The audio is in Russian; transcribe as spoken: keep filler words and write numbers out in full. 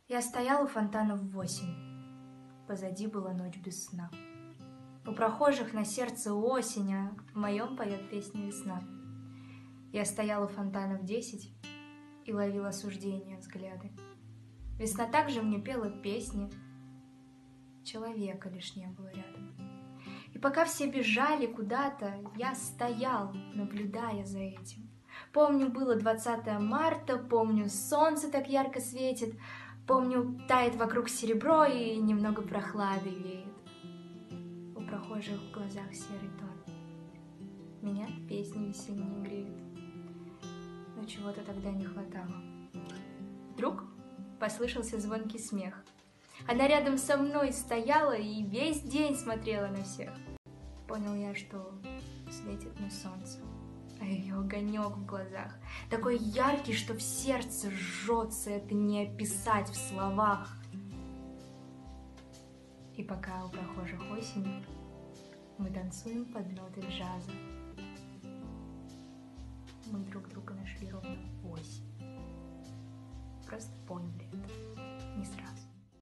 Я стояла у фонтана в восемь. Позади была ночь без сна. У прохожих на сердце осень, а в моем поет песню весна. Я стояла у фонтана в десять и ловила осуждения взгляды. Весна также мне пела песни, человека лишь не было рядом. И пока все бежали куда-то, я стоял, наблюдая за этим. Помню, было двадцатое марта, помню, солнце так ярко светит, помню, тает вокруг серебро и немного прохлады веет. У прохожих в глазах серый тон. Меня песни весенние греют. Но чего-то тогда не хватало. Вдруг послышался звонкий смех. Она рядом со мной стояла и весь день смотрела на всех. Понял я, что светит на солнце, а ее огонек в глазах такой яркий, что в сердце жжется, это не описать в словах. И пока у прохожих осень, мы танцуем под ноты джаза. Мы друг друга нашли ровно в осень. Просто поняли это.